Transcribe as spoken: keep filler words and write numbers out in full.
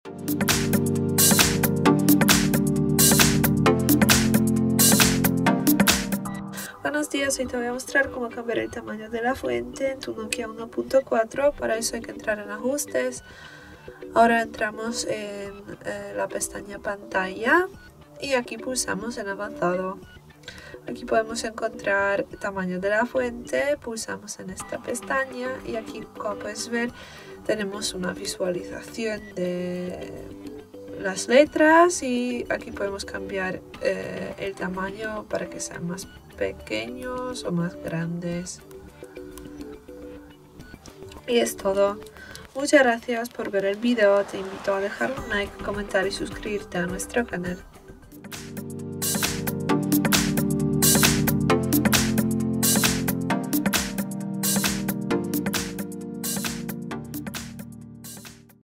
Buenos días, hoy te voy a mostrar cómo cambiar el tamaño de la fuente en tu Nokia uno punto cuatro. Para eso hay que entrar en ajustes. Ahora entramos en eh, la pestaña pantalla y aquí pulsamos en avanzado. Aquí podemos encontrar el tamaño de la fuente, pulsamos en esta pestaña y aquí, como puedes ver, tenemos una visualización de las letras y aquí podemos cambiar eh, el tamaño para que sean más pequeños o más grandes. Y es todo. Muchas gracias por ver el video, te invito a dejar un like, comentar y suscribirte a nuestro canal.